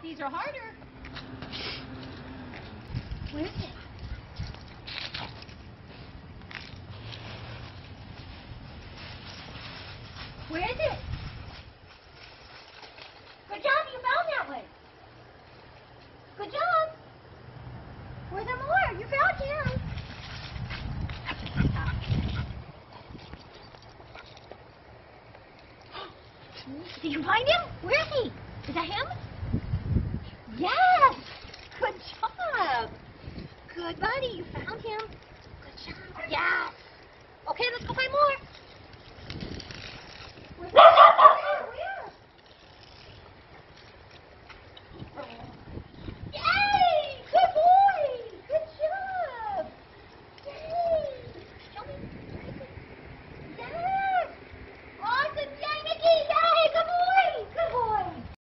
These are harder. Where is it? Where is it? Good job, you found that one. Good job. Were there more? You found him. Did you find him? Where is he? Is that him? Yes. Good job. Good buddy, you found him. Good job. Yes. Okay, let's go find more.